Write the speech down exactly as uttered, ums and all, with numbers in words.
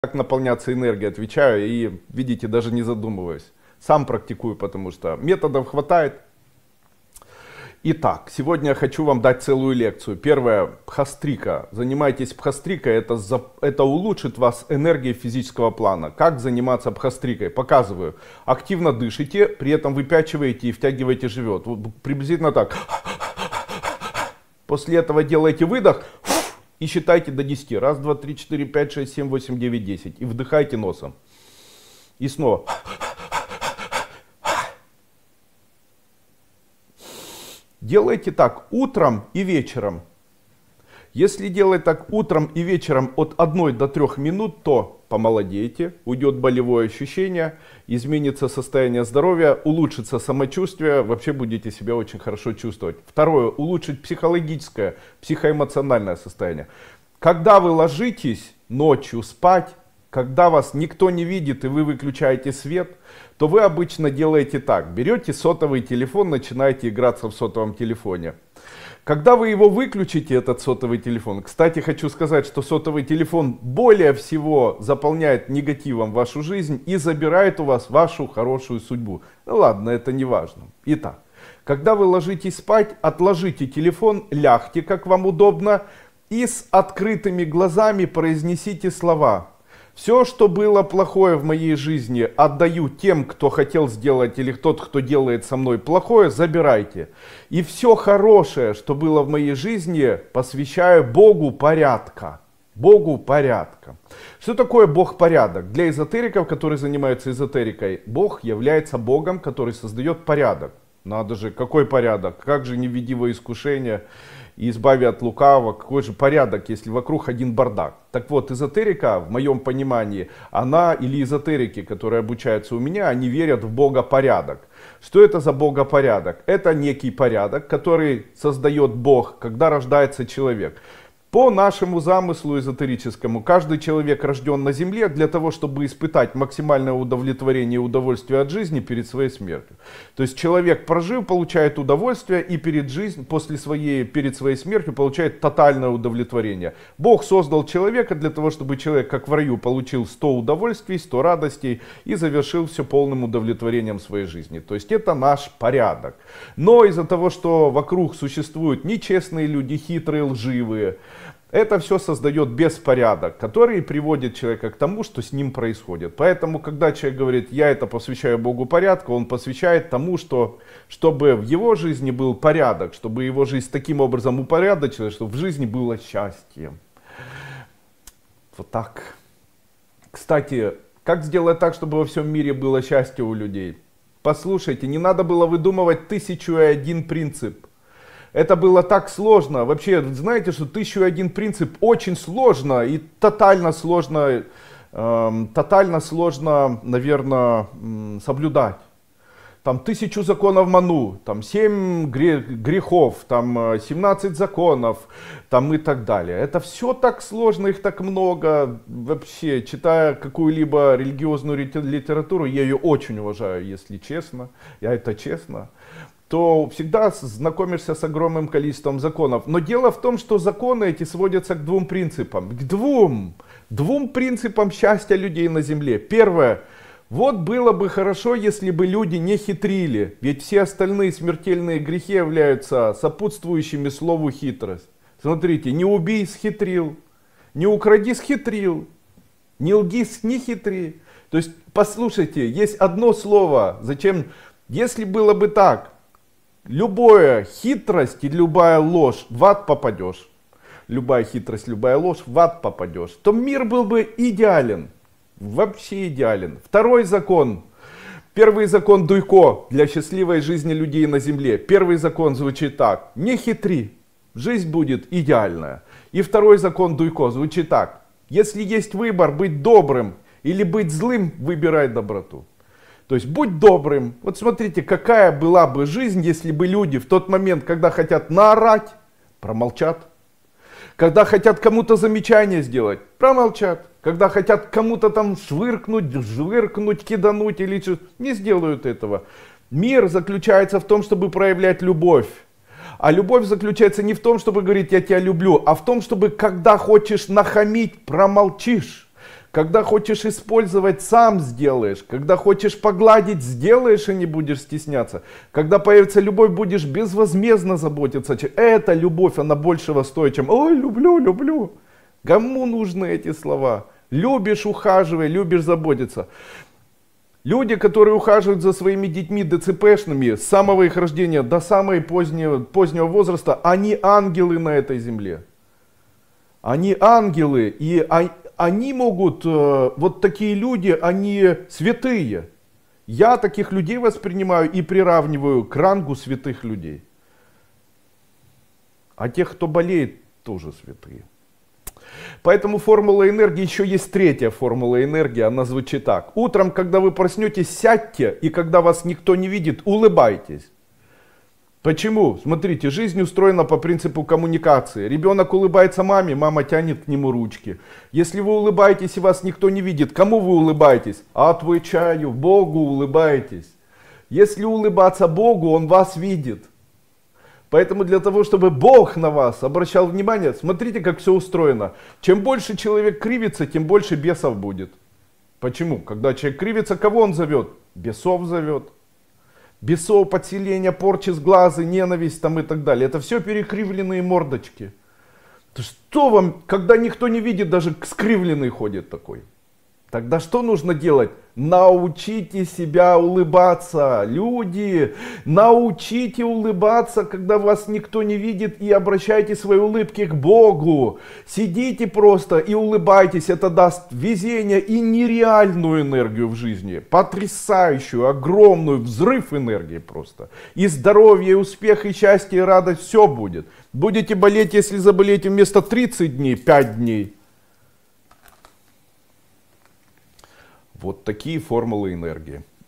Как наполняться энергией, отвечаю и, видите, даже не задумываюсь. Сам практикую, потому что методов хватает. Итак, сегодня я хочу вам дать целую лекцию. Первое, бхастрика. Занимайтесь бхастрикой, это, за, это улучшит вас энергией физического плана. Как заниматься бхастрикой? Показываю. Активно дышите, при этом выпячиваете и втягиваете живот. Вот приблизительно так. После этого делаете выдох. И считайте до десяти. Раз, два, три, четыре, пять, шесть, семь, восемь, девять, десять. И вдыхайте носом. И снова. Делайте так утром и вечером. Если делать так утром и вечером от одной до трёх минут, то помолодеете, уйдет болевое ощущение, изменится состояние здоровья, улучшится самочувствие, вообще будете себя очень хорошо чувствовать. Второе, улучшить психологическое, психоэмоциональное состояние. Когда вы ложитесь ночью спать, когда вас никто не видит и вы выключаете свет, то вы обычно делаете так. Берете сотовый телефон, начинаете играться в сотовом телефоне. Когда вы его выключите, этот сотовый телефон, кстати, хочу сказать, что сотовый телефон более всего заполняет негативом вашу жизнь и забирает у вас вашу хорошую судьбу. Ну ладно, это не важно. Итак, когда вы ложитесь спать, отложите телефон, лягте, как вам удобно, и с открытыми глазами произнесите слова. Все, что было плохое в моей жизни, отдаю тем, кто хотел сделать, или тот, кто делает со мной плохое, забирайте. И все хорошее, что было в моей жизни, посвящаю Богу порядка. Богу порядка. Что такое Бог порядок? Для эзотериков, которые занимаются эзотерикой, Бог является Богом, который создает порядок. Надо же, какой порядок? Как же не введи во искушение и избави от лукавого, какой же порядок, если вокруг один бардак. Так вот, эзотерика, в моем понимании, она или эзотерики, которые обучаются у меня, они верят в богопорядок. Что это за богопорядок? Это некий порядок, который создает Бог, когда рождается человек. По нашему замыслу эзотерическому, каждый человек рожден на земле для того, чтобы испытать максимальное удовлетворение и удовольствие от жизни перед своей смертью. То есть человек, прожив, получает удовольствие и перед, жизнь, после своей, перед своей смертью получает тотальное удовлетворение. Бог создал человека для того, чтобы человек, как в раю, получил сто удовольствий, сто радостей и завершил все полным удовлетворением своей жизни. То есть это наш порядок. Но из-за того, что вокруг существуют нечестные люди, хитрые, лживые, это все создает беспорядок, который приводит человека к тому, что с ним происходит. Поэтому, когда человек говорит, я это посвящаю Богу порядку, он посвящает тому, что, чтобы в его жизни был порядок, чтобы его жизнь таким образом упорядочилась, чтобы в жизни было счастье. Вот так. Кстати, как сделать так, чтобы во всем мире было счастье у людей? Послушайте, не надо было выдумывать тысячу и один принцип. Это было так сложно. Вообще, знаете, что тысячу и один принцип очень сложно и тотально сложно, э, тотально сложно, наверное, соблюдать. Там тысячу законов Ману, там семь грехов, там семнадцать законов, там и так далее. Это все так сложно, их так много. Вообще, читая какую-либо религиозную литературу, я ее очень уважаю, если честно, я это честно, то всегда знакомишься с огромным количеством законов. Но дело в том, что законы эти сводятся к двум принципам. К двум. Двум принципам счастья людей на земле. Первое. Вот было бы хорошо, если бы люди не хитрили. Ведь все остальные смертельные грехи являются сопутствующими слову хитрость. Смотрите, не убей, схитрил. Не укради, схитрил. Не лги, не хитри. То есть, послушайте, есть одно слово. Зачем? Если было бы так, любая хитрость и любая ложь, в ад попадешь. Любая хитрость, любая ложь, в ад попадешь. То мир был бы идеален. Вообще идеален. Второй закон. Первый закон Дуйко для счастливой жизни людей на земле. Первый закон звучит так. Не хитри. Жизнь будет идеальная. И второй закон Дуйко звучит так. Если есть выбор быть добрым или быть злым, выбирай доброту. То есть будь добрым. Вот смотрите, какая была бы жизнь, если бы люди в тот момент, когда хотят наорать, промолчат. Когда хотят кому-то замечание сделать, промолчат. Когда хотят кому-то там швыркнуть, жвыркнуть, кидануть или что-то, не сделают этого. Мир заключается в том, чтобы проявлять любовь. А любовь заключается не в том, чтобы говорить «я тебя люблю», а в том, чтобы когда хочешь нахамить, промолчишь. Когда хочешь использовать, сам сделаешь. Когда хочешь погладить, сделаешь и не будешь стесняться. Когда появится любовь, будешь безвозмездно заботиться. Эта любовь, она большего стоит, чем «Ой, люблю, люблю». Кому нужны эти слова? Любишь, ухаживай, любишь, заботиться. Люди, которые ухаживают за своими детьми ДЦПшными с самого их рождения до самого позднего, позднего возраста, они ангелы на этой земле. Они ангелы, и они могут, вот такие люди, они святые. Я таких людей воспринимаю и приравниваю к рангу святых людей. А тех, кто болеет, тоже святые. Поэтому формула энергии, еще есть третья формула энергии, она звучит так. Утром, когда вы проснетесь, сядьте, и когда вас никто не видит, улыбайтесь. Почему? Смотрите, жизнь устроена по принципу коммуникации. Ребенок улыбается маме, мама тянет к нему ручки. Если вы улыбаетесь и вас никто не видит, кому вы улыбаетесь? Отвечаю, Богу улыбаетесь. Если улыбаться Богу, Он вас видит. Поэтому для того, чтобы Бог на вас обращал внимание, смотрите, как все устроено. Чем больше человек кривится, тем больше бесов будет. Почему? Когда человек кривится, кого он зовет? Бесов зовет. Бесов, подселение, порчи с глаза, ненависть там и так далее. Это все перекривленные мордочки. То что вам, когда никто не видит, даже скривленный ходит такой? Тогда что нужно делать? Научите себя улыбаться, люди, научите улыбаться, когда вас никто не видит, и обращайте свои улыбки к Богу. Сидите просто и улыбайтесь, это даст везение и нереальную энергию в жизни, потрясающую, огромную, взрыв энергии просто. И здоровье, и успех, и счастье, и радость, все будет. Будете болеть, если заболеете вместо тридцати дней, пять дней. Вот такие формулы энергии.